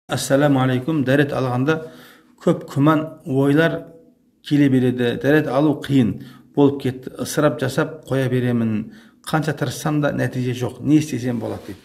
Ассаламу алейкум. Дәрет алғанда көп күмән ойлар келе береді. Дәрет алу қиын болып кетті. Ысырап жасап қоя беремін. Қанша тырыссам да нәтиже жоқ. Не істесем болады дейді.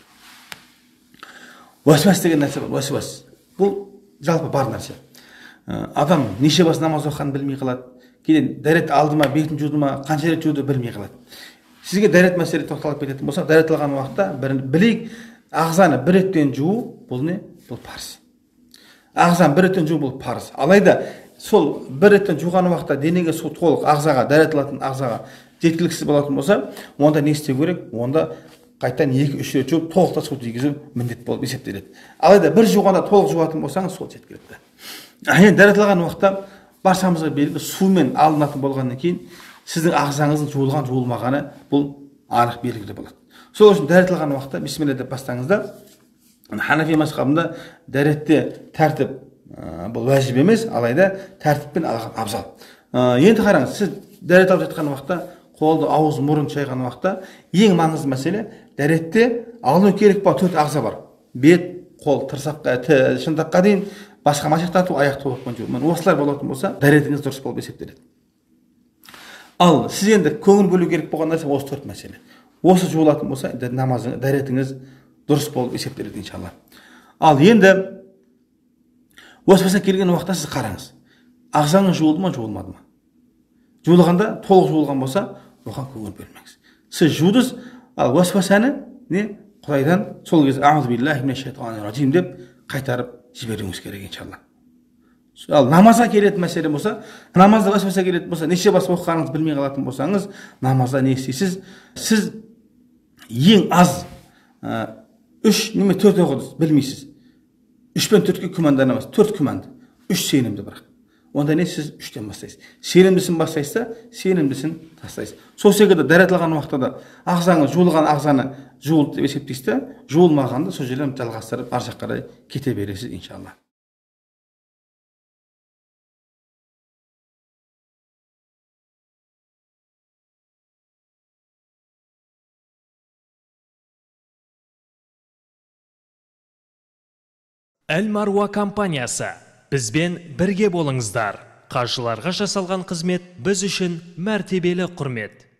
Уәсуәс деген нәрсе бар. Уәсуәс. Бұл жалпы бар нәрсе. Адам неше бас намаз оқығанын білмей қалады. Кейін дәрет алды ма, бетін жуды ма, қанша рет жуды білмей қалады. Сізге дәрет мәселе тоқталып кететін болса, дәрет алған уақытта білейік, ағзаны бір реттен жуу бұл не? Бұл парыз. Ағзаны бір реттен жуу бұл парыз. Алайда сол бір реттен жуған уақытта денеге су толық ағзаға, дәрет алатын ағзаға жеткіліксіз болатын болса, онда не істеу керек? Онда қайтадан 2-3 рет жуып толықта су тигізу міндет болып есептеледі. Алайда бір жуғанда толық жуатын болсаңыз, сол жеткілікті. Енді дәрет алған уақытта баршамызға белгілі сумен алынатын болғаннан кейін сіздің ағзаңыздың жуылған жуылмағаны бұл анық белгілі болады. Сол үшін дәрет алған уақытта бисмилля деп бастаңыздар. Ханафи мазхабында дәретте тәртіп бұл уәжіп емес, алайда тәртіппен алған абзал. Енді қараңыз, сіз дәрет алып жатқан уақытта қолды, ауыз, мұрын шайған уақытта ең маңызды мәселе дәретте алыну керек па 4 ағза бар. Бет, қол, тырсаққа, шынтаққа дейін басқа машықтату, аяқ толықпен жуу. Осылар болатын болса, дәретіңіз дұрыс болып есептеледі. Ал сіз енді көңіл бөлу керек болған нәрсе осы 4 мәселе. Осы жуылатын болса, намазыңыз, дәретіңіз дұрыс болып есептеледі иншалла. Ал енді осы келген уақытта сіз қараңыз. Ағзаңыз жуылды ма, жуылмады ма? Жуылғанда, толық жуылған болса, оған көңіл бөлмеңіз. Сіз жудыңыз, ал уәсуәсәні не? Құдайдан сол кезде аузу биллахи минаш шайтанир раджим деп қайтарып жіберуіңіз керек иншалла. Ал намазға келетін мәселе болса, намазда уәсуәсә келетін болса, неше бас оқығаныңызды білмей қалатын болсаңыз, намазда не істейсіз? Сіз ең аз 3 неме 4 оқыдыңыз, білмейсіз. 3 пен 4-ке күмәнданамыз. 4 күмәнді, 3 сенімді бірақ. Онда не сіз 3-тен бастайсыз. Сенімдісін бастайсыз, сенімдісін тастайсыз. Сол секілді дәрет алған уақытта ағзаңыз жуылған ағзаны жуылды деп есептейсіз, жуылмағанды сол жерден жалғастырып ар жаққа қарай кете бересіз иншалла. Әл-Маруа компаниясы. Бізбен бірге болыңыздар. Қажыларға жасалған қызмет біз үшін мәртебелі құрмет.